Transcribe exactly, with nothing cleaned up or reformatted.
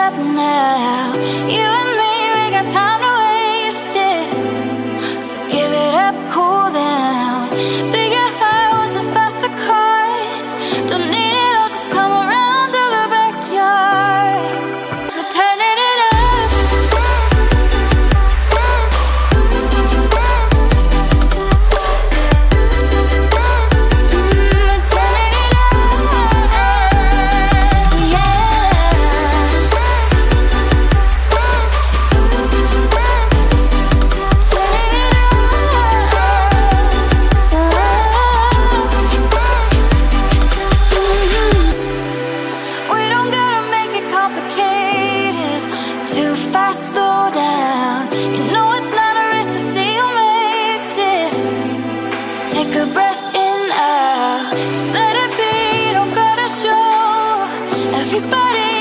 up now. You and me, we got time to waste it. So give it up, cool down. Bigger houses, faster cars. Don't need it all, just come around to the backyard. We're turning it up. Mm, we're turning it up. Yeah. We don't gotta make it complicated. Too fast, slow down. You know it's not a risk to see who makes it. Take a breath in, out. Just let it be, don't gotta show everybody